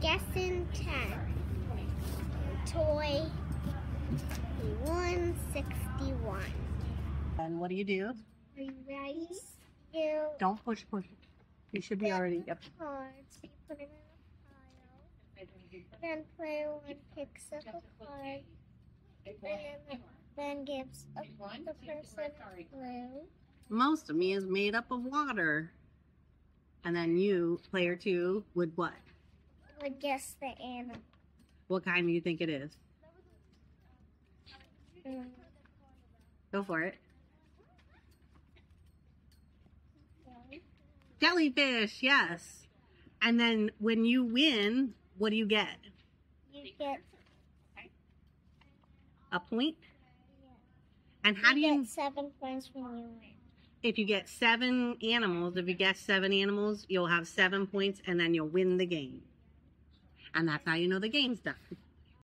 guessing 10. Toy 161. And what do you do? Are you ready? You Don't push. You should be already. Yep. cards. You put it in a pile. Then player one picks up a card. And then gives up the person blue. Most of me is made up of water. And then you, player two, would what? Would guess the animal. What kind do you think it is? Go for it. Jellyfish, yes. And then when you win, what do you get? You get A point? And how do you get 7 points when you win. If you get 7 animals, if you guess 7 animals, you'll have 7 points and then you'll win the game. And that's how you know the game's done.